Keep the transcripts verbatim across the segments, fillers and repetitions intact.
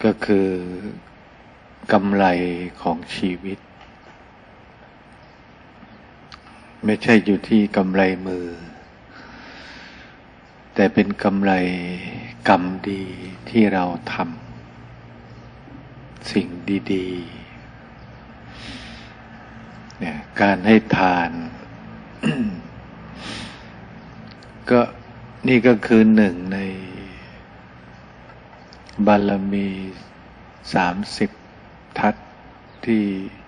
ก็คือกำไรของชีวิตไม่ใช่อยู่ที่กำไรมือแต่เป็นกำไรกรรมดีที่เราทำสิ่งดีๆเนี่ยการให้ทาน ก็นี่ก็คือหนึ่งในบารมีสามสิบทัศน์ที่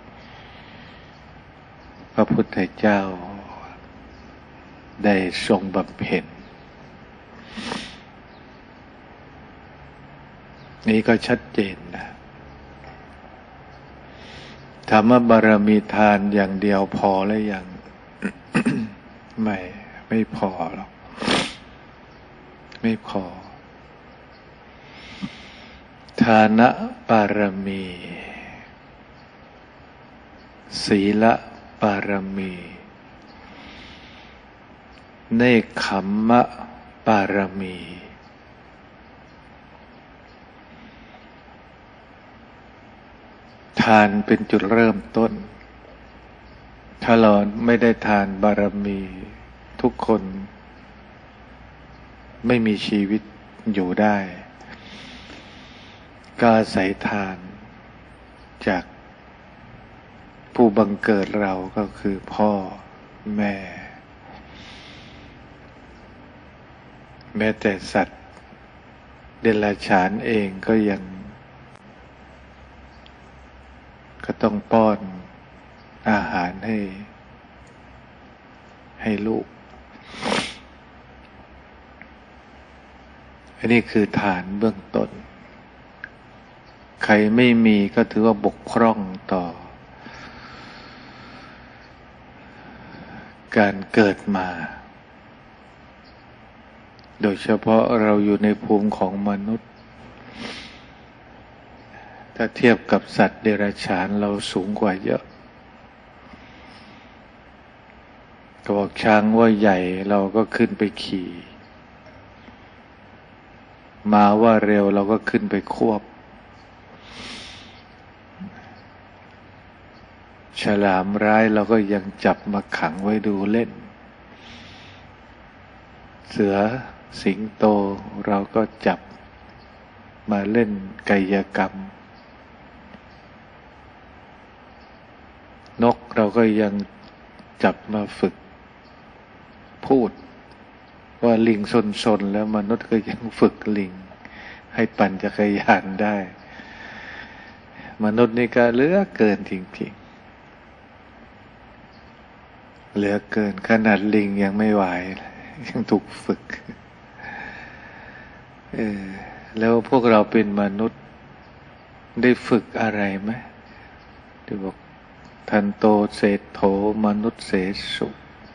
พระพุทธเจ้าได้ทรงบำเพ็ญนี่ก็ชัดเจนนะถามว่าบารมีทานอย่างเดียวพอหรือยัง ไม่ไม่พอหรอกไม่พอทานะบารมีศีลบารมีเนกขัมมะบารมีทานเป็นจุดเริ่มต้นถ้าเราไม่ได้ทานบารมีทุกคนไม่มีชีวิตอยู่ได้ก็อาศัยทานจากผู้บังเกิดเราก็คือพ่อแม่แม้แต่สัตว์เดรัจฉานเองก็ยังก็ต้องป้อนอาหารให้ให้ลูกอันนี้คือฐานเบื้องต้นใครไม่มีก็ถือว่าบกพร่องต่อการเกิดมาโดยเฉพาะเราอยู่ในภูมิของมนุษย์ถ้าเทียบกับสัตว์เดรัจฉานเราสูงกว่าเยอะก็บอกช้างว่าใหญ่เราก็ขึ้นไปขี่ม้าว่าเร็วเราก็ขึ้นไปควบฉลามร้ายเราก็ยังจับมาขังไว้ดูเล่นเสือสิงโตเราก็จับมาเล่นกายกรรมนกเราก็ยังจับมาฝึกพูดว่าลิงซนๆแล้วมนุษย์ก็ยังฝึกลิงให้ปั่นจักรยานได้มนุษย์นี่ก็เหลือเกินจริงๆเหลือเกินขนาดลิงยังไม่ไหวยังถูกฝึกเออแล้วพวกเราเป็นมนุษย์ได้ฝึกอะไรไหมที่บอกทันโตเศรษโธมนุษย์เสสุ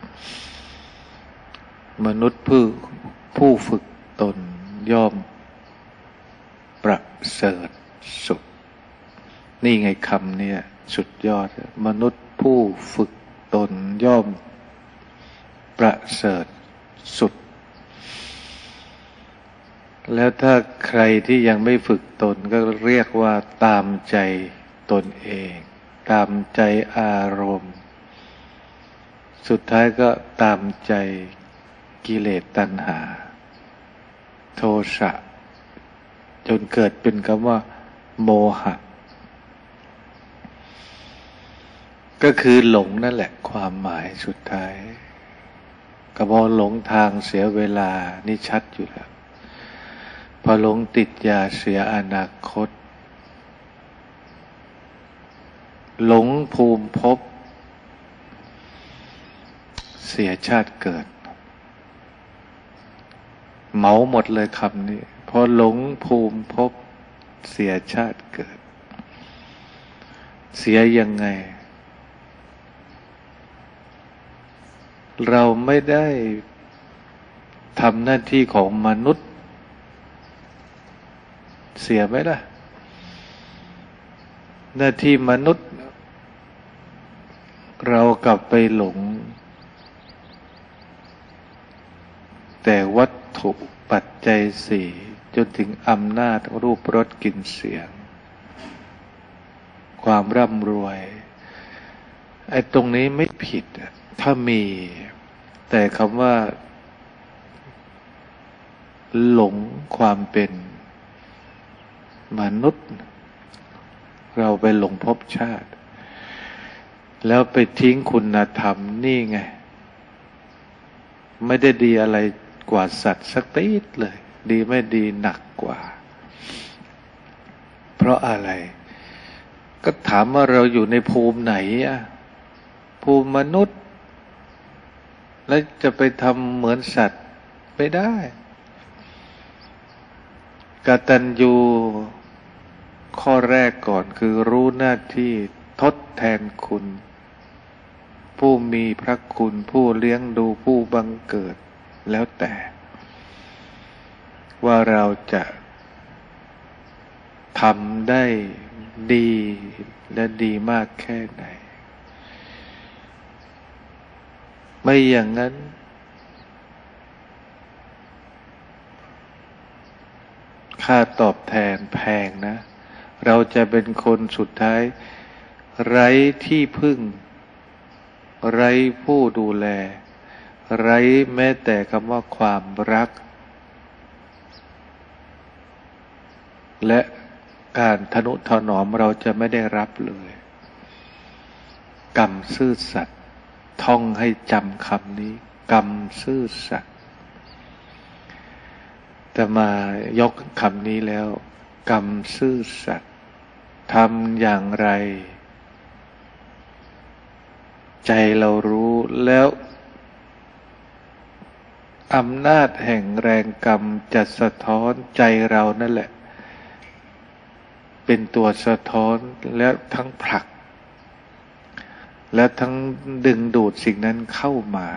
มนุษย์ผู้ผู้ฝึกตนย่อมประเสริฐสุดนี่ไงคำเนี่ยสุดยอดมนุษย์ผู้ฝึกตนย่อมประเสริฐสุดแล้วถ้าใครที่ยังไม่ฝึกตนก็เรียกว่าตามใจตนเองตามใจอารมณ์สุดท้ายก็ตามใจกิเลสตัณหาโทสะจนเกิดเป็นคำว่าโมหะก็คือหลงนั่นแหละความหมายสุดท้ายก็พอหลงทางเสียเวลานี่ชัดอยู่แล้วพอหลงติดยาเสียอนาคตหลงภูมิภพเสียชาติเกิดเหมาหมดเลยคำนี้พอหลงภูมิภพเสียชาติเกิดเสียยังไงเราไม่ได้ทำหน้าที่ของมนุษย์เสียไหมล่ะหน้าที่มนุษย์เรากลับไปหลงแต่วัตถุปัจจัยสี่จจนถึงอำนาจรูปรสกลิ่นเสียงความร่ำรวยไอ้ตรงนี้ไม่ผิดถ้ามีแต่คำว่าหลงความเป็นมนุษย์เราไปหลงภพชาติแล้วไปทิ้งคุณธรรมนี่ไงไม่ได้ดีอะไรกว่าสัตว์สักนิดเลยดีไม่ดีหนักกว่าเพราะอะไรก็ถามว่าเราอยู่ในภูมิไหนอะภูมิมนุษย์แล้วจะไปทำเหมือนสัตว์ไม่ได้กตัญญูข้อแรกก่อนคือรู้หน้าที่ทดแทนคุณผู้มีพระคุณผู้เลี้ยงดูผู้บังเกิดแล้วแต่ว่าเราจะทำได้ดีและดีมากแค่ไหนไม่อย่างนั้นค่าตอบแทนแพงนะเราจะเป็นคนสุดท้ายไร้ที่พึ่งไร้ผู้ดูแลไร้แม้แต่คำว่าความรักและการทนุถนอมเราจะไม่ได้รับเลยกรรมซื่อสัตย์ท่องให้จำคำนี้กรรมซื่อสัตย์แต่มายกคำนี้แล้วกรรมซื่อสัตย์ทำอย่างไรใจเรารู้แล้วอำนาจแห่งแรงกรรมจะสะท้อนใจเรานั่นแหละเป็นตัวสะท้อนและทั้งผลักและทั้งดึงดูดสิ่งนั้นเข้ามา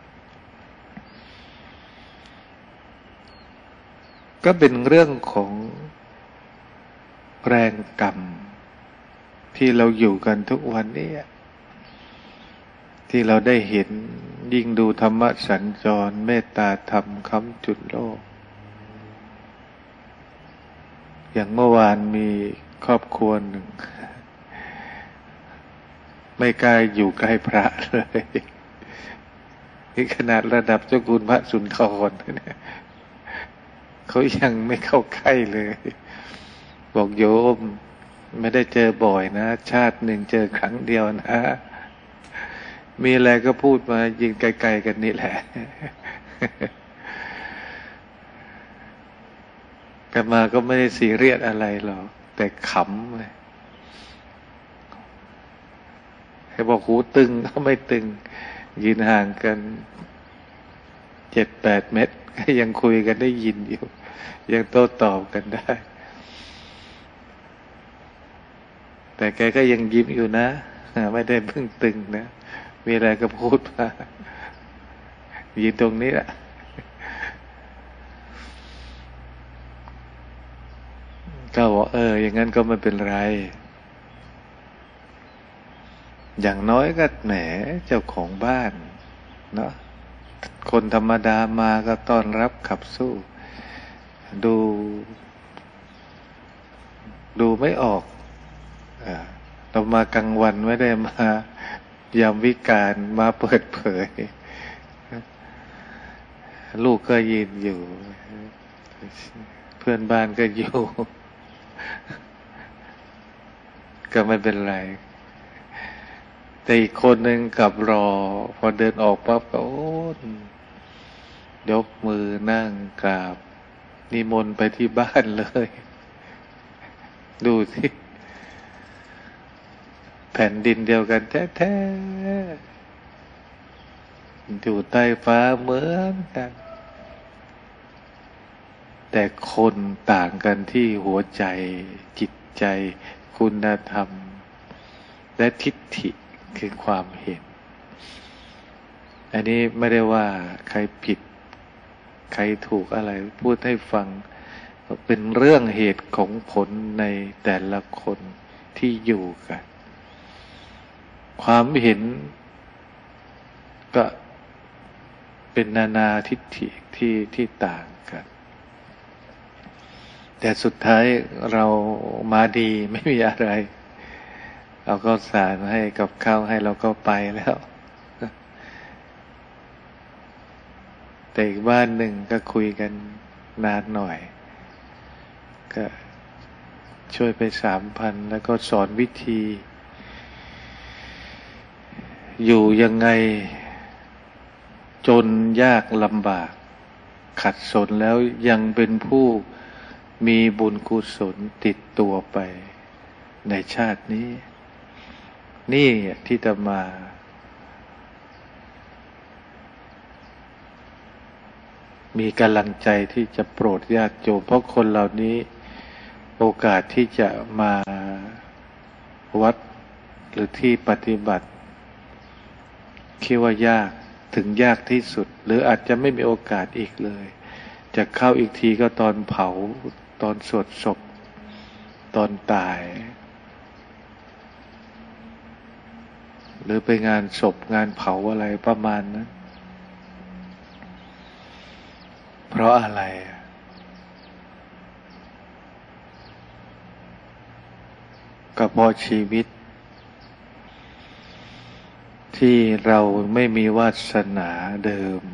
ก็เป็นเรื่องของแรงกรรมที่เราอยู่กันทุกวันนี้ที่เราได้เห็นยิ่งดูธรรมสัญจรเมตตาธรรมค้ำจุนโลกอย่างเมื่อวานมีครอบครัวหนึ่งไม่กล้าอยู่ใกล้พระเลยนี่ขนาดระดับเจ้าคุณพระสุนทรเนี่ยเขายังไม่เข้าใกล้เลยบอกโยมไม่ได้เจอบ่อยนะชาติหนึ่งเจอครั้งเดียวนะมีอะไรก็พูดมายิงไกลๆกันนี่แหละกันมาก็ไม่ได้ซีเรียสอะไรหรอกแต่ขำเลยให้บอกหูตึงก็ไม่ตึงยืนห่างกันเจ็ดแปดเมตรก็ยังคุยกันได้ยินอยู่ยังโต้ตอบกันได้แต่แกก็ยังยิ้มอยู่นะไม่ได้เพิ่งตึงนะมีอะไรก็พูดมายืนตรงนี้แหละก็บอกเอออย่างนั้นก็ไม่เป็นไรอย่างน้อยก็แหมเจ้าของบ้านเนาะคนธรรมดามาก็ต้อนรับขับสู้ดูดูไม่ออกเรามากลางวันไม่ได้มายามวิกาลมาเปิดเผยลูกก็ยืนอยู่เพื่อนบ้านก็อยู่ก็ไม่เป็นไรแต่อีกคนหนึ่งกลับรอพอเดินออกปั๊บก็โอ้ยกมือนั่งกราบนิมนต์ไปที่บ้านเลยดูสิแผ่นดินเดียวกันแท้ๆอยู่ใต้ฟ้าเหมือนกันแต่คนต่างกันที่หัวใจจิตใจคุณธรรมและทิฏฐิคือความเห็นอันนี้ไม่ได้ว่าใครผิดใครถูกอะไรพูดให้ฟังเป็นเรื่องเหตุของผลในแต่ละคนที่อยู่กันความเห็นก็เป็นนานาทิฏฐิที่ที่ต่างกันแต่สุดท้ายเรามาดีไม่มีอะไรเอาข้าวสารให้กับข้าวให้เราก็ไปแล้วแต่อีกบ้านหนึ่งก็คุยกันนานหน่อยก็ช่วยไปสามพันแล้วก็สอนวิธีอยู่ยังไงจนยากลำบากขัดสนแล้วยังเป็นผู้มีบุญกุศลติดตัวไปในชาตินี้นี่ที่จะมามีกำลังใจที่จะโปรดญาติโยมเพราะคนเหล่านี้โอกาสที่จะมาวัดหรือที่ปฏิบัติคิดว่ายากถึงยากที่สุดหรืออาจจะไม่มีโอกาสอีกเลยจะเข้าอีกทีก็ตอนเผาตอนสวดศพตอนตายหรือไปงานศพงานเผาอะไรประมาณนั้นเพราะอะไรก็เพราะชีวิตที่เราไม่มีวาสนาเดิม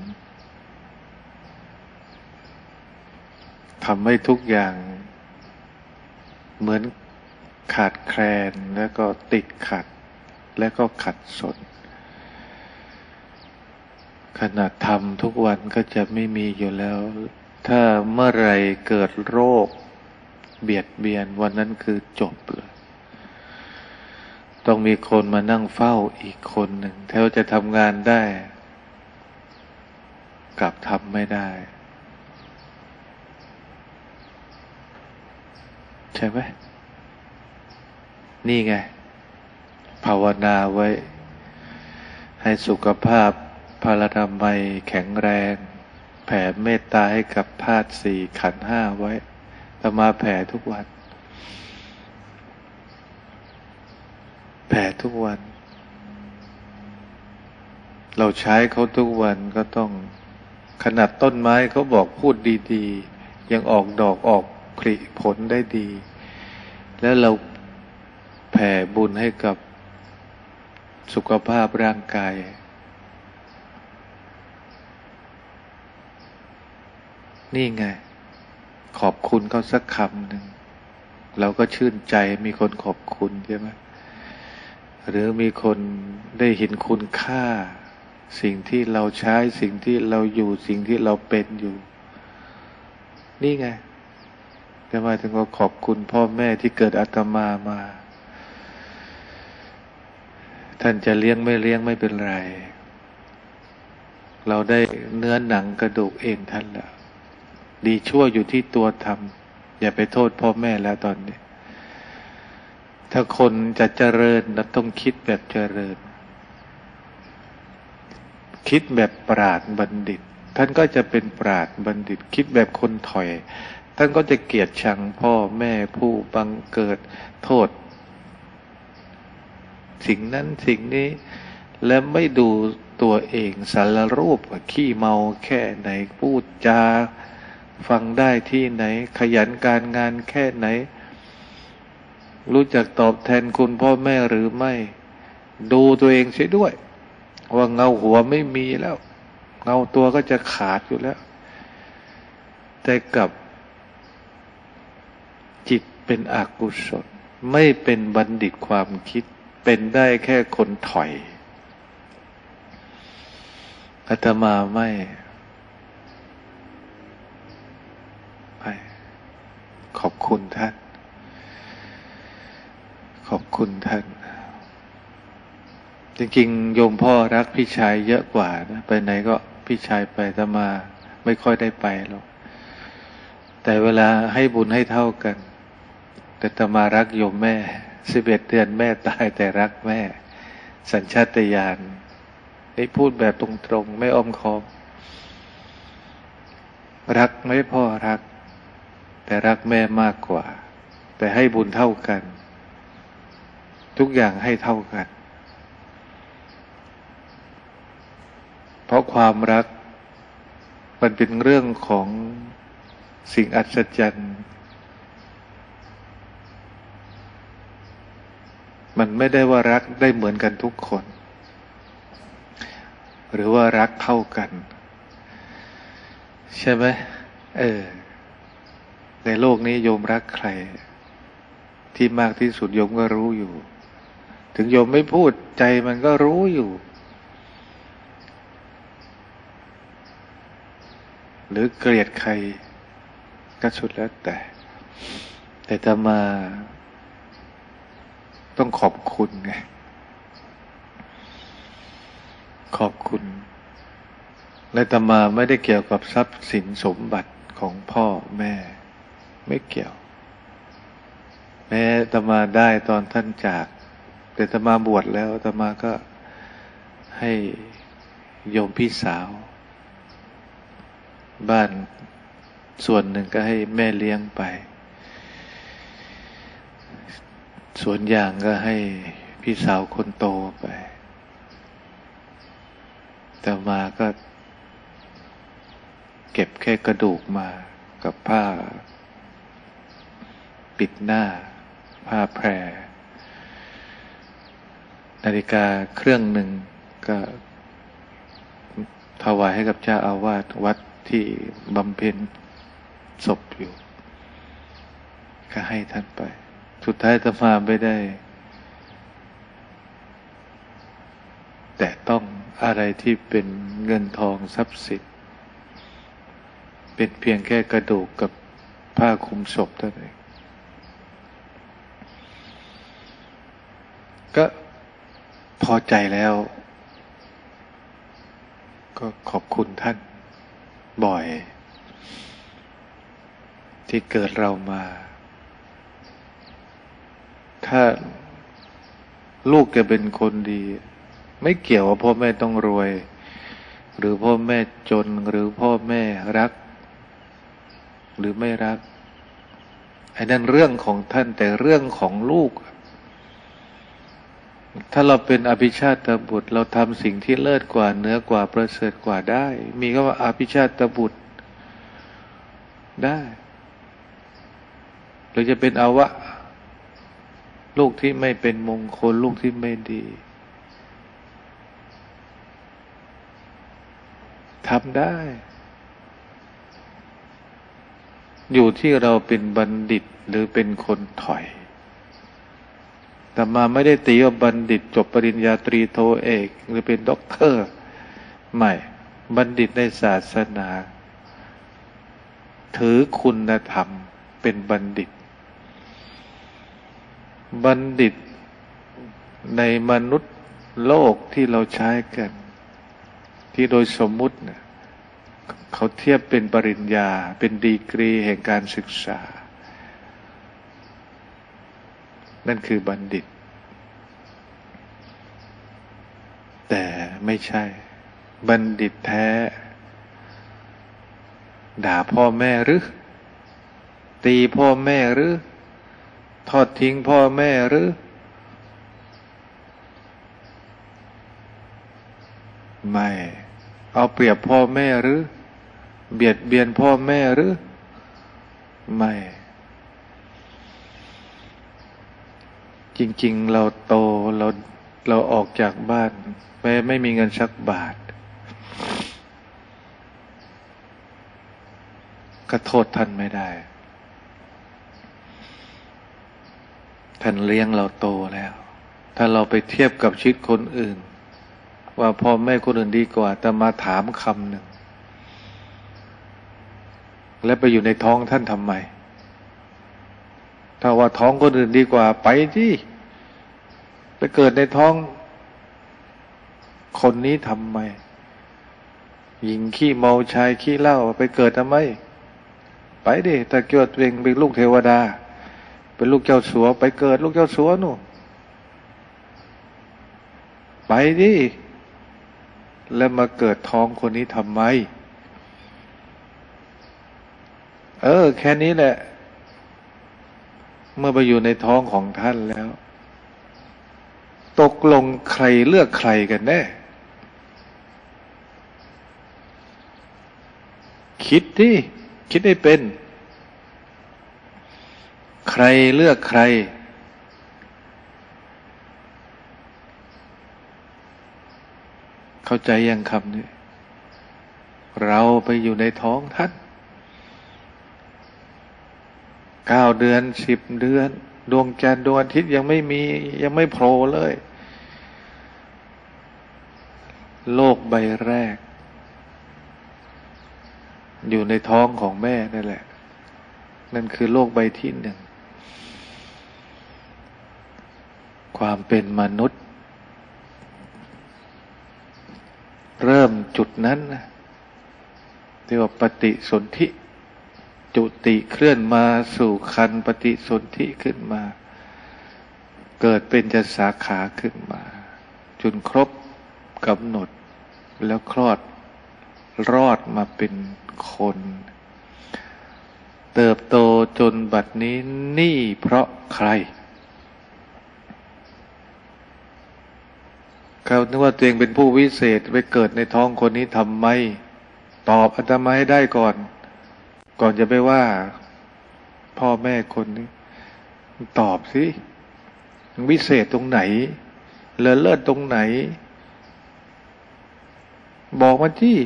ทำให้ทุกอย่างเหมือนขาดแคลนแล้วก็ติดขัดและก็ขัดสนขณะทำทุกวันก็จะไม่มีอยู่แล้วถ้าเมื่อไรเกิดโรคเบียดเบียนวันนั้นคือจบเลยต้องมีคนมานั่งเฝ้าอีกคนหนึ่งถ้าจะทำงานได้กลับทำไม่ได้ใช่ไหมนี่ไงภาวนาไว้ให้สุขภาพพลานามัยแข็งแรงแผ่เมตตาให้กับธาตุสี่ขันธ์ห้าไว้แต่มาแผ่ทุกวันแผ่ทุกวันเราใช้เขาทุกวันก็ต้องขนาดต้นไม้เขาบอกพูดดีๆยังออกดอกออกผลิผลได้ดีแล้วเราแผ่บุญให้กับสุขภาพร่างกายนี่ไงขอบคุณเขาสักคำหนึ่งเราก็ชื่นใจมีคนขอบคุณใช่ไหมหรือมีคนได้เห็นคุณค่าสิ่งที่เราใช้สิ่งที่เราอยู่สิ่งที่เราเป็นอยู่นี่ไงจะมาถึงว่าขอบคุณพ่อแม่ที่เกิดอาตมามาท่านจะเลี้ยงไม่เลี้ยงไม่เป็นไรเราได้เนื้อหนังกระดูกเองท่านแล้วดีชั่วอยู่ที่ตัวทำอย่าไปโทษพ่อแม่แล้วตอนนี้ถ้าคนจะเจริญเราต้องคิดแบบเจริญคิดแบบปราชญ์บัณฑิตท่านก็จะเป็นปราชญ์บัณฑิตคิดแบบคนถอยท่านก็จะเกลียดชังพ่อแม่ผู้บังเกิดโทษสิ่งนั้นสิ่งนี้และไม่ดูตัวเองสารรูปขี้เมาแค่ไหนพูดจาฟังได้ที่ไหนขยันการงานแค่ไหนรู้จักตอบแทนคุณพ่อแม่หรือไม่ดูตัวเองเสียด้วยว่าเงาหัวไม่มีแล้วเงาตัวก็จะขาดอยู่แล้วแต่กับจิตเป็นอกุศลไม่เป็นบัณฑิตความคิดเป็นได้แค่คนถอยอาตมาไม่ไม่ขอบคุณท่านขอบคุณท่านจริงๆโยมพ่อรักพี่ชายเยอะกว่านะไปไหนก็พี่ชายไปอาตมาไม่ค่อยได้ไปหรอกแต่เวลาให้บุญให้เท่ากันแต่อาตมารักโยมแม่สิบเอ็ดเดือนแม่ตายแต่รักแม่สัญชาตญาณนี่พูดแบบตรงๆไม่อ้อมค้อมรักไม่พ่อรักแต่รักแม่มากกว่าแต่ให้บุญเท่ากันทุกอย่างให้เท่ากันเพราะความรักมันเป็นเรื่องของสิ่งอัศจรรย์มันไม่ได้ว่ารักได้เหมือนกันทุกคนหรือว่ารักเท่ากันใช่ไหมเออในโลกนี้โยมรักใครที่มากที่สุดโยมก็รู้อยู่ถึงโยมไม่พูดใจมันก็รู้อยู่หรือเกลียดใครก็สุดแล้วแต่แต่อาตมาต้องขอบคุณไงขอบคุณและอาตมาไม่ได้เกี่ยวกับทรัพย์สินสมบัติของพ่อแม่ไม่เกี่ยวแม้อาตมาได้ตอนท่านจากแต่อาตมาบวชแล้วอาตมาก็ให้โยมพี่สาวบ้านส่วนหนึ่งก็ให้แม่เลี้ยงไปส่วนอย่างก็ให้พี่สาวคนโตไปแต่มาก็เก็บแค่กระดูกมากับผ้าปิดหน้าผ้าแพรนาฬิกาเครื่องหนึ่งก็ถวายให้กับเจ้าอาวาสวัดที่บำเพ็ญศพอยู่ก็ให้ท่านไปสุดท้ายอาตมาไม่ได้แต่ต้องอะไรที่เป็นเงินทองทรัพย์สินเป็นเพียงแค่กระดูกกับผ้าคลุมศพเท่านั้นก็พอใจแล้วก็ขอบคุณท่านบ่อยที่เกิดเรามาถ้าลูกจะเป็นคนดีไม่เกี่ยวว่าพ่อแม่ต้องรวยหรือพ่อแม่จนหรือพ่อแม่รักหรือไม่รักไอ้นั่นเรื่องของท่านแต่เรื่องของลูกถ้าเราเป็นอภิชาติบุตรเราทำสิ่งที่เลิศกว่าเหนือกว่าประเสริฐกว่าได้มีคำว่าอภิชาติบุตรได้หรือจะเป็นอวะลูกที่ไม่เป็นมงคลลูกที่ไม่ดีทำได้อยู่ที่เราเป็นบัณฑิตหรือเป็นคนถอยแต่มาไม่ได้ตีว่าบัณฑิตจบปริญญาตรีโทเอกหรือเป็นด็อกเตอร์ไม่บัณฑิตในศาสนาถือคุณธรรมเป็นบัณฑิตบัณฑิตในมนุษย์โลกที่เราใช้กันที่โดยสมมุติเนี่ยเขาเทียบเป็นปริญญาเป็นดีกรีแห่งการศึกษานั่นคือบัณฑิตแต่ไม่ใช่บัณฑิตแท้ด่าพ่อแม่หรือตีพ่อแม่หรือทอดทิ้งพ่อแม่หรือไม่เอาเปรียบพ่อแม่หรือเบียดเบียนพ่อแม่หรือไม่จริงๆเราโตเราเราออกจากบ้านแม้ไม่มีเงินสักบาทก็โทษท่านไม่ได้ท่านเลี้ยงเราโตแล้วถ้าเราไปเทียบกับชีวิตคนอื่นว่าพ่อแม่คนอื่นดีกว่าแต่มาถามคำหนึ่งแล้วไปอยู่ในท้องท่านทำไมถ้าว่าท้องคนอื่นดีกว่าไปที่ไปเกิดในท้องคนนี้ทำไมหญิงขี้เมาชายขี้เหล้าไปเกิดทำไมไปดิแต่เกิดตัวเองเป็นลูกเทวดาเป็นลูกเจ้าสัวไปเกิดลูกเจ้าสัวนู่นไปดิแล้วมาเกิดท้องคนนี้ทำไมเออแค่นี้แหละเมื่อไปอยู่ในท้องของท่านแล้วตกลงใครเลือกใครกันแน่คิดดิคิดให้เป็นใครเลือกใครเข้าใจยังคำนี้เราไปอยู่ในท้องท่านเก้าเดือนสิบเดือนดวงจันทร์ดวงอาทิตย์ยังไม่มียังไม่โผล่เลยโลกใบแรกอยู่ในท้องของแม่นั่นแหละนั่นคือโลกใบที่หนึ่งความเป็นมนุษย์เริ่มจุดนั้นนะที่ว่าปฏิสนธิจุติเคลื่อนมาสู่คันปฏิสนธิขึ้นมาเกิดเป็นจะสาขาขึ้นมาจนครบกำหนดแล้วคลอดรอดมาเป็นคนเติบโตจนบัดนี้นี่เพราะใครเขาคิดว่าตัวเองเป็นผู้วิเศษไปเกิดในท้องคนนี้ทำไมตอบอาตมาให้ได้ก่อนก่อนจะไปว่าพ่อแม่คนนี้ตอบสิวิเศษตรงไหนเลอเลิศตรงไหนบอกมาที่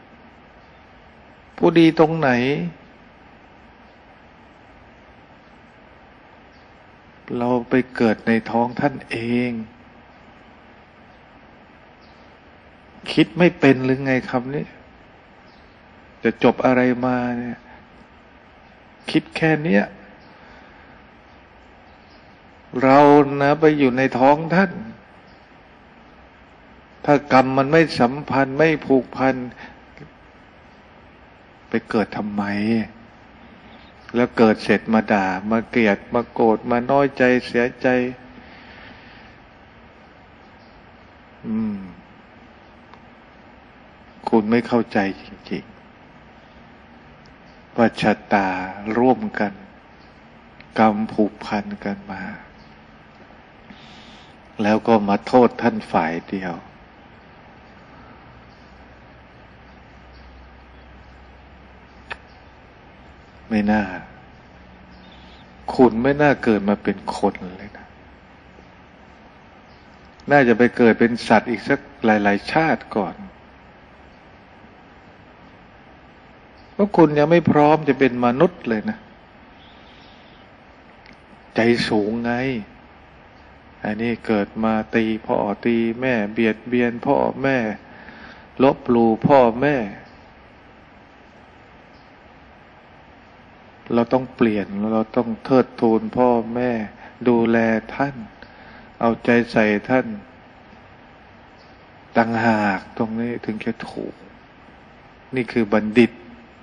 ผู้ดีตรงไหนเราไปเกิดในท้องท่านเองคิดไม่เป็นหรือไงคำนี้จะจบอะไรมาเนี่ยคิดแค่เนี้ยเรานะไปอยู่ในท้องท่านถ้ากรรมมันไม่สัมพันธ์ไม่ผูกพันไปเกิดทำไมแล้วเกิดเสร็จมาด่ามาเกลียดมาโกรธมาน้อยใจเสียใจอืมคุณไม่เข้าใจจริงๆว่าชะตาร่วมกันกรรมผูกพันกันมาแล้วก็มาโทษท่านฝ่ายเดียวไม่น่าคุณไม่น่าเกิดมาเป็นคนเลยนะน่าจะไปเกิดเป็นสัตว์อีกสักหลายๆชาติก่อนเพราะคุณยังไม่พร้อมจะเป็นมนุษย์เลยนะใจสูงไงอันนี้เกิดมาตีพ่อตีแม่เบียดเบียนพ่อแม่ลบหลู่พ่อแม่เราต้องเปลี่ยนเราต้องเทิดทูนพ่อแม่ดูแลท่านเอาใจใส่ท่านต่างหากตรงนี้ถึงจะถูกนี่คือบัณฑิต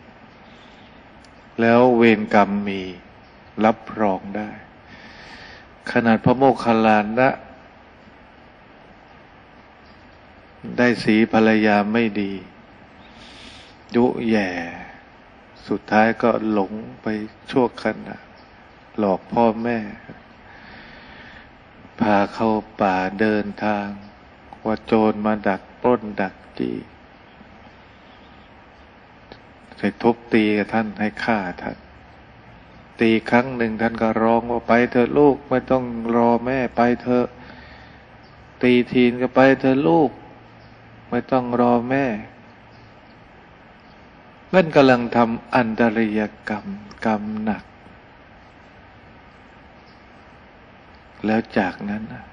แล้วเวรกรรมมีรับรองได้ขนาดพระโมคคัลลานะได้สีภรรยาไม่ดียุแย่สุดท้ายก็หลงไปชั่วขณะหลอกพ่อแม่พาเข้าป่าเดินทางว่าโจรมาดักปล้นดักจี้ใส่ทุบตีกับท่านให้ฆ่าท่านตีครั้งหนึ่งท่านก็ร้องว่าไปเถอะลูกไม่ต้องรอแม่ไปเถอะตีทีนก็ไปเถอะลูกไม่ต้องรอแม่เล่นกำลังทำอันตริยกรรมกรรมหนักแล้วจากนั้นนะ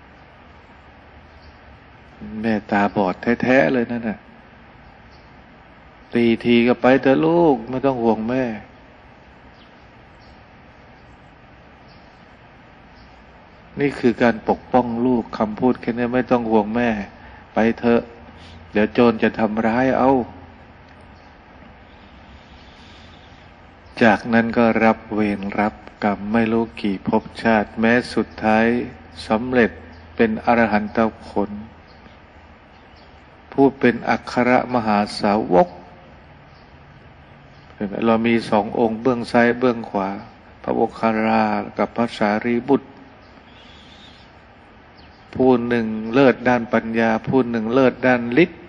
แม่ตาบอดแท้ๆเลยนั่นน่ะตีทีก็ไปเถอะลูกไม่ต้องห่วงแม่นี่คือการปกป้องลูกคำพูดแค่นี้ไม่ต้องห่วงแม่ไปเถอะเดี๋ยวโจรจะทำร้ายเอาจากนั้นก็รับเวรรับกรรมไม่รู้กี่ภพชาติแม้สุดท้ายสำเร็จเป็นอรหันตผลผู้เป็นอัครมหาสาวกเรามีสององค์เบื้องซ้ายเบื้องขวาพระโมคคัลลากับพระสารีบุตรผู้หนึ่งเลิศด้านปัญญาผู้หนึ่งเลิศด้านฤทธิ์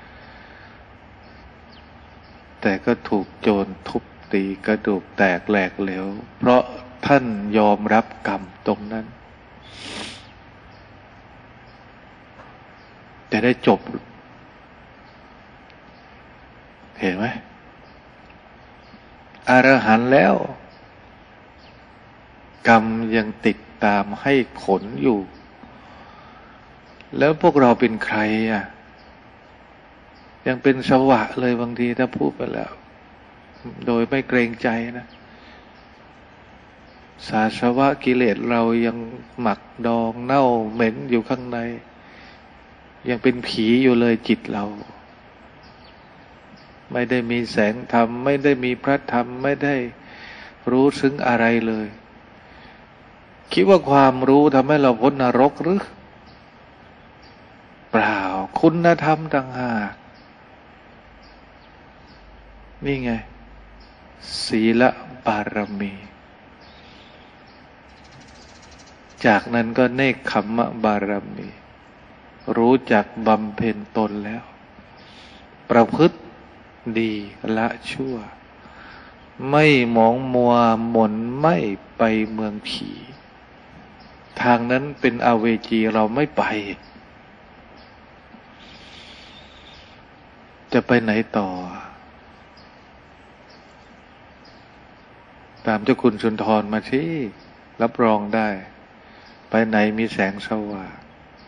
แต่ก็ถูกโจรทุบตีกระดูกแตกแหลกเหลวเพราะท่านยอมรับกรรมตรงนั้นจะได้จบเห็นไหมอรหันต์แล้วกรรมยังติดตามให้ผลอยู่แล้วพวกเราเป็นใครอ่ะยังเป็นสวะเลยบางทีถ้าพูดไปแล้วโดยไม่เกรงใจนะสาสวะกิเลสเรายังหมักดองเน่าเหม็นอยู่ข้างในยังเป็นผีอยู่เลยจิตเราไม่ได้มีแสงธรรมไม่ได้มีพระธรรมไม่ได้รู้ซึ้งอะไรเลยคิดว่าความรู้ทำให้เราพ้นนรกหรือเปล่าคุณธรรมต่างหากนี่ไงศีลบารมีจากนั้นก็เนกขัมมบารมีรู้จักบำเพ็ญตนแล้วประพฤติดีละชั่วไม่หมองมัวหม่นไม่ไปเมืองผีทางนั้นเป็นอเวจีเราไม่ไปจะไปไหนต่อตามเจ้าคุณสุนทรมาที่รับรองได้ไปไหนมีแสงสว่าง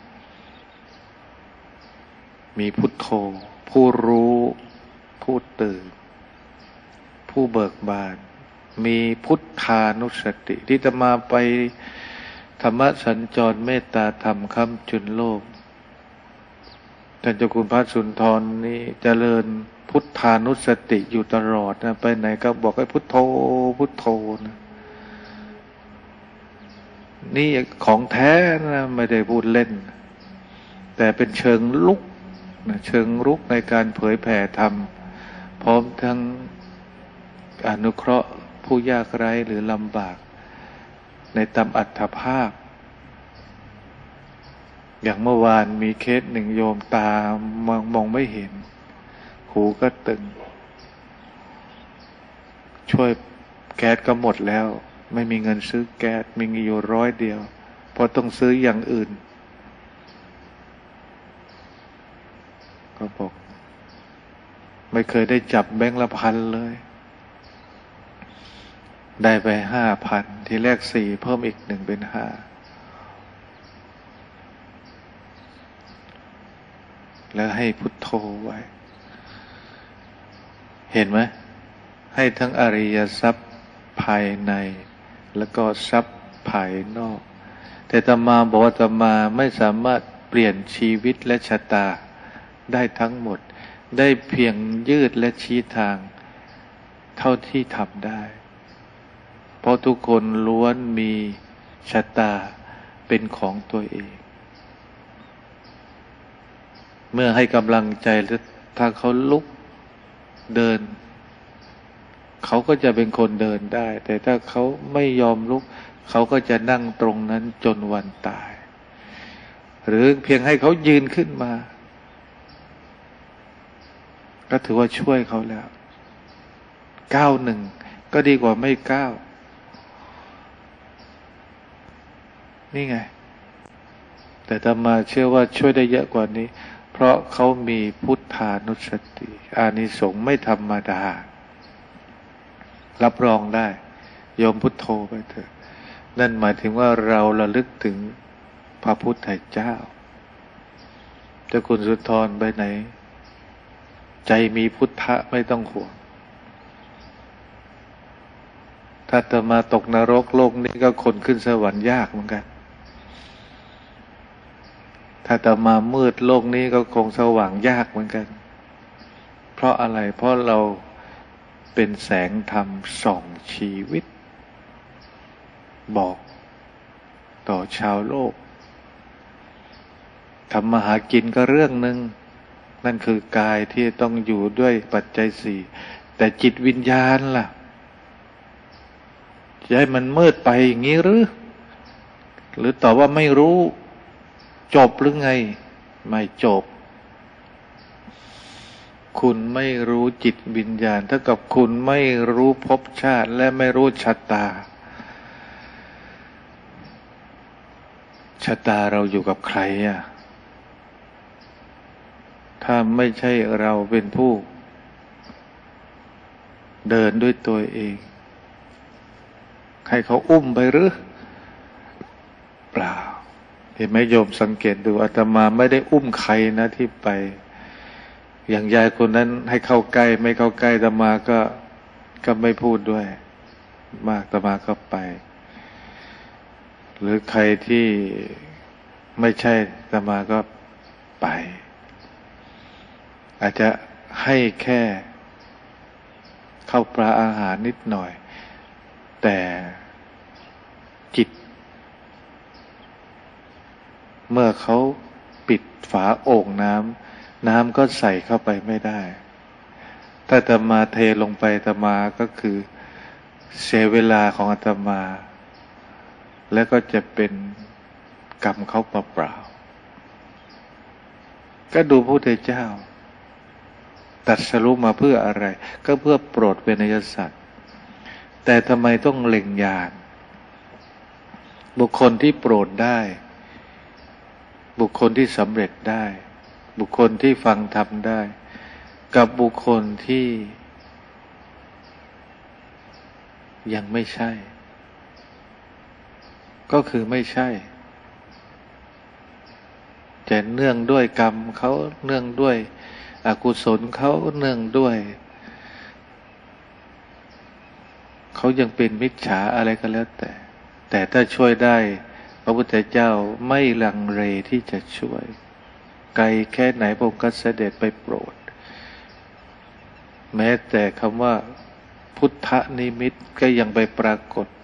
มีพุทโธผู้รู้ผู้ตื่นผู้เบิกบานมีพุทธานุสติที่จะมาไปธรรมสัญจรเมตตาธรรมค้ำจุนโลกท่านเจ้าคุณพระสุนทรนี่เจริญพุทธานุสติอยู่ตลอดนะไปไหนก็บอกให้พุทโธพุทโธนะนี่ของแท้นะไม่ได้พูดเล่นแต่เป็นเชิงลุกนะเชิงลุกในการเผยแผ่ธรรมพร้อมทั้งอนุเคราะห์ผู้ยากไร้หรือลำบากในตามอัตภาพอย่างเมื่อวานมีเคสหนึ่งโยมตามองมองไม่เห็นหูก็ตึงช่วยแก๊สก็หมดแล้วไม่มีเงินซื้อแก๊สมีอยู่ร้อยเดียวเพราะต้องซื้ออย่างอื่นก็บอกไม่เคยได้จับแบงค์ละพันเลยได้ไปห้าพันทีแรกสี่เพิ่มอีกหนึ่งเป็นห้าแล้วให้พุทโธไว้เห็นไหมให้ทั้งอริยทรัพย์ภายในแล้วก็ทรัพย์ภายนอกแต่อาตมาบอกว่าอาตมาไม่สามารถเปลี่ยนชีวิตและชะตาได้ทั้งหมดได้เพียงยืดและชี้ทางเท่าที่ทำได้เพราะทุกคนล้วนมีชะตาเป็นของตัวเองเมื่อให้กำลังใจแล้วถ้าเขาลุกเดินเขาก็จะเป็นคนเดินได้แต่ถ้าเขาไม่ยอมลุกเขาก็จะนั่งตรงนั้นจนวันตายหรือเพียงให้เขายืนขึ้นมาก็ถือว่าช่วยเขาแล้วก้าวหนึ่งก็ดีกว่าไม่ก้าวนี่ไงแต่อาตมาเชื่อว่าช่วยได้เยอะกว่านี้เพราะเขามีพุทธานุสติอานิสงส์ไม่ธรรมดารับรองได้โยมพุทโธไปเถอะนั่นหมายถึงว่าเราระลึกถึงพระพุทธเจ้าเจ้าคุณสุนทรไปไหนใจมีพุทธะไม่ต้องห่วงถ้าจะมาตกนรกโลกนี้ก็คนขึ้นสวรรค์ยากเหมือนกันถ้าจะมามืดโลกนี้ก็คงสว่างยากเหมือนกันเพราะอะไรเพราะเราเป็นแสงธรรมส่องชีวิตบอกต่อชาวโลกทำมาหากินก็เรื่องหนึ่งนั่นคือกายที่ต้องอยู่ด้วยปัจจัยสี่แต่จิตวิญญาณล่ะจะให้มันมืดไปอย่างนี้หรือหรือตอบว่าไม่รู้จบหรือไงไม่จบคุณไม่รู้จิตวิญญาณเท่ากับคุณไม่รู้ภพชาติและไม่รู้ชะตาชะตาเราอยู่กับใครอ่ะถ้าไม่ใช่เราเป็นผู้เดินด้วยตัวเองให้เขาอุ้มไปหรือเปล่าเห็นไหมโยมสังเกตดูอาตมาไม่ได้อุ้มใครนะที่ไปอย่างยายคนนั้นให้เข้าใกล้ไม่เข้าใกล้อาตมาก็ก็ไม่พูดด้วยมากอาตมาก็ไปหรือใครที่ไม่ใช่อาตมาก็ไปอาจจะให้แค่ข้าวปลาอาหารนิดหน่อยแต่จิตเมื่อเขาปิดฝาโอ่งน้ำน้ำก็ใส่เข้าไปไม่ได้ถ้าอาตมาเทลงไปอาตมาก็คือเสียเวลาของอาตมาแล้วก็จะเป็นกรรมเขาเปล่าๆก็ดูพระพุทธเจ้าตรัสรู้มาเพื่ออะไรก็เพื่อโปรดเวนยสัตว์แต่ทำไมต้องเล็งญาณบุคคลที่โปรดได้บุคคลที่สำเร็จได้บุคคลที่ฟังธรรมได้กับบุคคลที่ยังไม่ใช่ก็คือไม่ใช่จะเนื่องด้วยกรรมเขาเนื่องด้วยอกุศลเขาเนื่องด้วยเขายังเป็นมิจฉาอะไรก็แล้วแต่แต่ถ้าช่วยได้พระพุทธเจ้าไม่ลังเลที่จะช่วยไกลแค่ไหนพระองค์ก็เสด็จไปโปรดแม้แต่คำว่าพุทธนิมิตก็ยังไปปรากฏ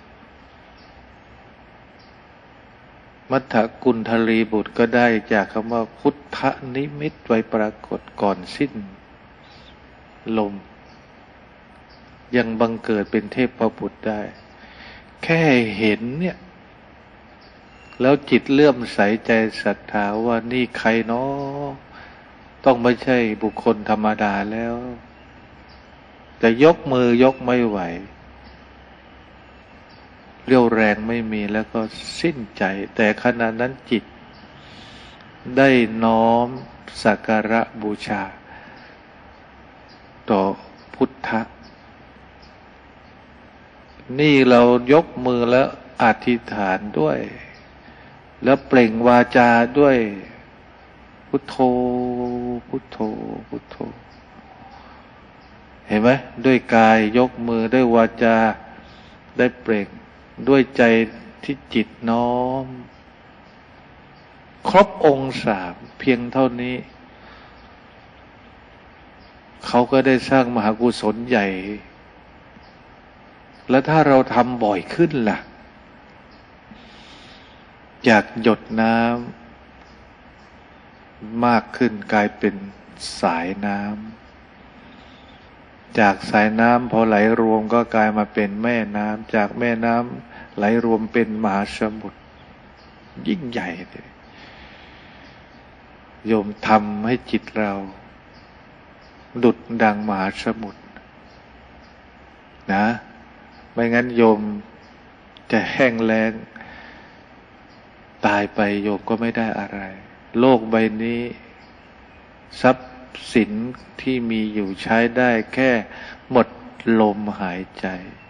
มัทธกุณฑลีบุตรก็ได้จากคำว่าพุทธนิมิตไว้ปรากฏก่อนสิ้นลมยังบังเกิดเป็นเทพบุตรได้แค่เห็นเนี่ยแล้วจิตเลื่อมใสใจศรัทธาว่านี่ใครเนาะต้องไม่ใช่บุคคลธรรมดาแล้วแต่ยกมือยกไม่ไหวเรี่ยวแรงไม่มีแล้วก็สิ้นใจแต่ขณะนั้นจิตได้น้อมสักการะบูชาต่อพุทธะนี่เรายกมือแล้วอธิษฐานด้วยแล้วเปล่งวาจาด้วยพุทโธพุทโธพุทโธเห็นไหมด้วยกายยกมือด้วยวาจาได้เปล่งด้วยใจที่จิตน้อมครบองค์สามเพียงเท่านี้เขาก็ได้สร้างมหากุศลใหญ่แล้วถ้าเราทำบ่อยขึ้นล่ะจากหยดน้ำมากขึ้นกลายเป็นสายน้ำจากสายน้ำพอไหลรวมก็กลายมาเป็นแม่น้ำจากแม่น้ำไหลรวมเป็นมหาสมุทรยิ่งใหญ่เลยโยมทำให้จิตเราดุจดังมหาสมุทรนะไม่งั้นโยมจะแห้งแล้งตายไปโยมก็ไม่ได้อะไรโลกใบนี้ทรัพย์สินที่มีอยู่ใช้ได้แค่หมดลมหายใจ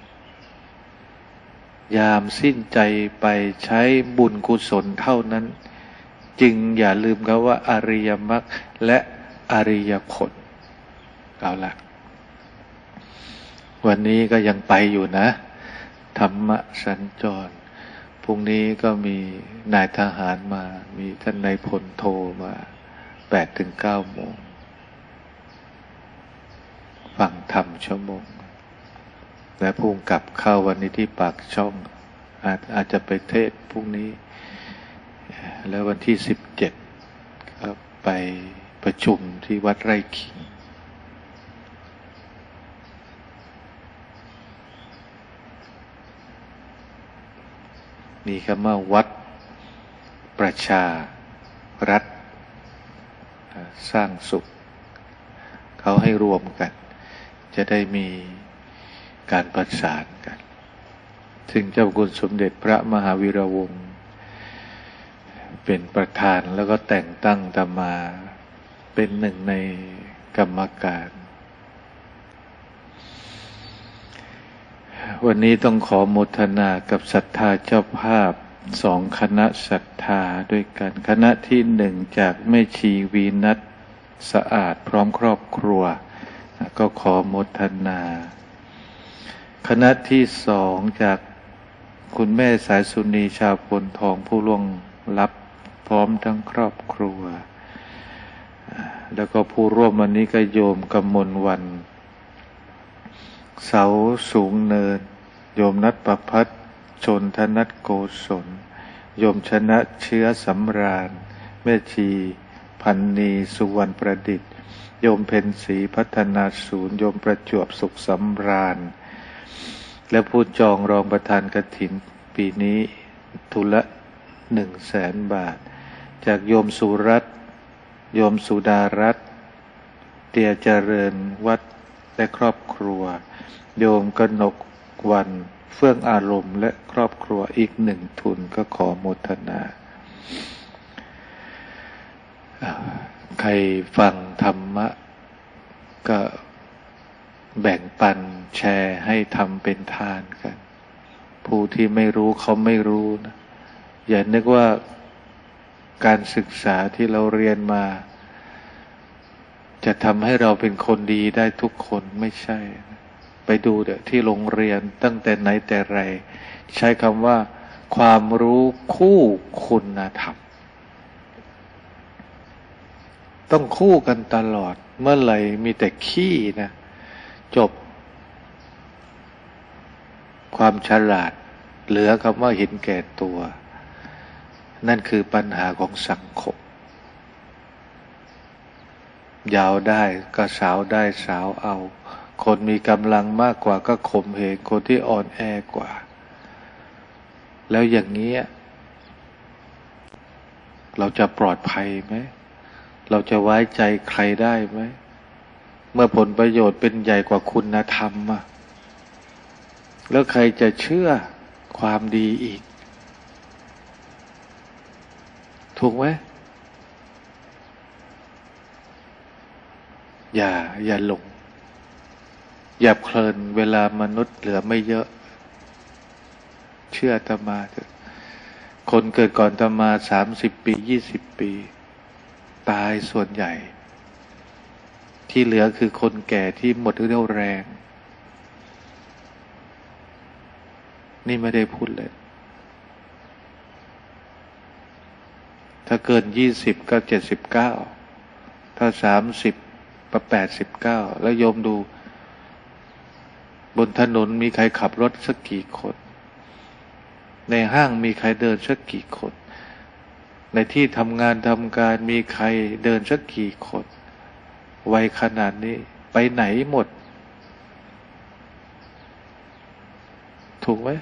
ยามสิ้นใจไปใช้บุญกุศลเท่านั้นจึงอย่าลืมคำว่าอริยมรรคและอริยผลเอาละวันนี้ก็ยังไปอยู่นะธรรมสัญจรพรุ่งนี้ก็มีนายทหารมามีท่านนายพลโทมาแปดถึงเก้าโมงฟังธรรมชั่วโมงและพรุ่งกลับเข้าวันนี้ที่ปากช่องอาจอาจจะไปเทศพรุ่งนี้แล้ววันที่สิบเจ็ดก็ไปประชุมที่วัดไร่ขิงมีคำว่าวัดประชารัฐสร้างสุขเขาให้รวมกันจะได้มีการประสานกันซึ่งเจ้าคุณสมเด็จพระมหาวีระวงศ์เป็นประธานแล้วก็แต่งตั้งอาตมาเป็นหนึ่งในกรรมการวันนี้ต้องขอโมทนากับศรัทธาเจ้าภาพสองคณะศรัทธาด้วยกันคณะที่หนึ่งจากแม่ชีวีนัสสะอาดพร้อมครอบครัวก็ขอโมทนาคณะที่สองจากคุณแม่สายสุนีชาวพลทองผู้ล่วงลับพร้อมทั้งครอบครัวแล้วก็ผู้ร่วมวันนี้ก็โยมกมลวันเสาสูงเนินโยมนัทประพัฒน์ชนธนัทโกศลโยมชนะเชื้อสำราญแม่ชีพันนีสุวรรณประดิษฐ์โยมเพ็ญศรีพัฒนาศูนย์โยมประจวบสุขสำราญและผู้จองรองประธานกฐินปีนี้ทุนละหนึ่งแสนบาทจากโยมสุรัตน์โยมสุดารัตน์เตียเจริญวัดและครอบครัวโยมกนกวันเฟื่องอารมณ์และครอบครัวอีกหนึ่งทุนก็ขอโมทนาใครฟังธรรมะก็แบ่งปันแชร์ให้ทำเป็นทานกันผู้ที่ไม่รู้เขาไม่รู้นะอย่านึกว่าการศึกษาที่เราเรียนมาจะทำให้เราเป็นคนดีได้ทุกคนไม่ใช่ไปดูเดี๋ยวที่โรงเรียนตั้งแต่ไหนแต่ไรใช้คำว่าความรู้คู่คุณธรรมต้องคู่กันตลอดเมื่อไหร่มีแต่ขี้นะจบความฉลาดเหลือคำว่าเห็นแก่ตัวนั่นคือปัญหาของสังคมยาวได้ก็สาวได้สาวเอาคนมีกำลังมากกว่าก็ข่มเหงคนที่อ่อนแอกว่าแล้วอย่างนี้เราจะปลอดภัยไหมเราจะไว้ใจใครได้ไหมเมื่อผลประโยชน์เป็นใหญ่กว่าคุณธรรมอะแล้วใครจะเชื่อความดีอีกถูกไหมอย่าอย่าหลงอย่าเพลินเวลามนุษย์เหลือไม่เยอะเชื่ออาตมาเถอะคนเกิดก่อนอาตมาสามสิบปียี่สิบปีตายส่วนใหญ่ที่เหลือคือคนแก่ที่หมดเรี่ยวแรงนี่ไม่ได้พูดเลยถ้าเกินยี่สิบก็เจ็ดสิบเก้าถ้าสามสิบก็แปดสิบเก้าแล้วโยมดูบนถนนมีใครขับรถสักกี่คนในห้างมีใครเดินสักกี่คนในที่ทำงานทำการมีใครเดินสักกี่คนวัยขนาดนี้ไปไหนหมดถูกไหม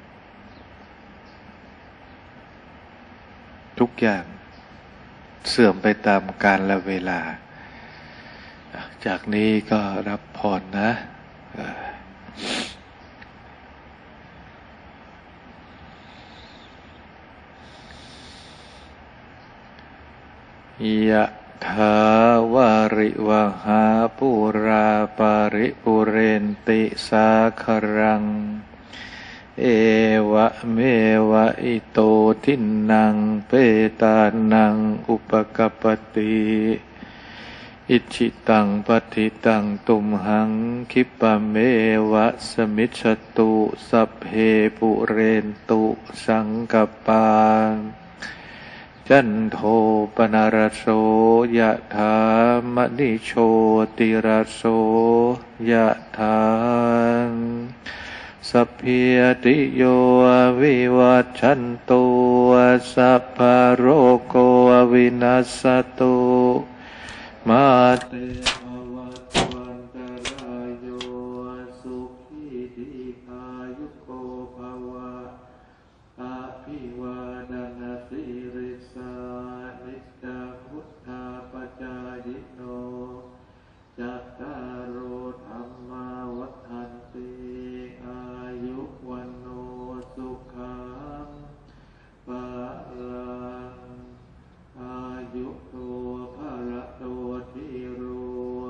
ทุกอย่างเสื่อมไปตามกาลและเวลาจากนี้ก็รับพรนะยะถาวาริวหาปุราปาริปุเรนติสาครังเอวะเมวะอิโตทินังเปตานังอุปกปปติอิจิตังปฏิตังตุมหังคิปะเมวะสมิจฉตุสัพเพปุเรนตุสังกปาจันโทปนารโสยะถามณิโชติราโสยะถาสัพพิติโยวิวัชชันตุสัพพะโรโควินัสสตุมาเตภวัตวันตรายโยสุขีทีคายุโกภวะอาภิวาทนาสิริสานิจังพุทธาปจายโนจัตตารโอธรรมาวัฏันติอายุวันโนสุขังภะลังอายุโตภะระโตทิโร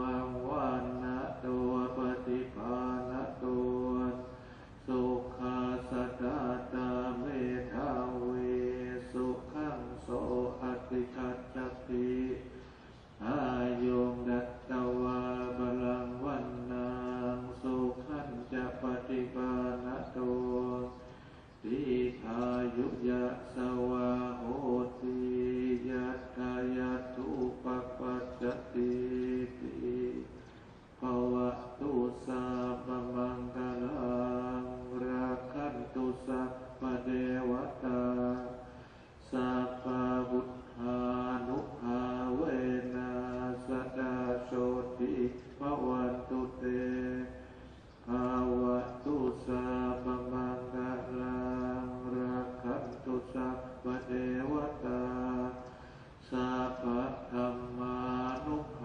เทวตาสัพพะธรรมานุภ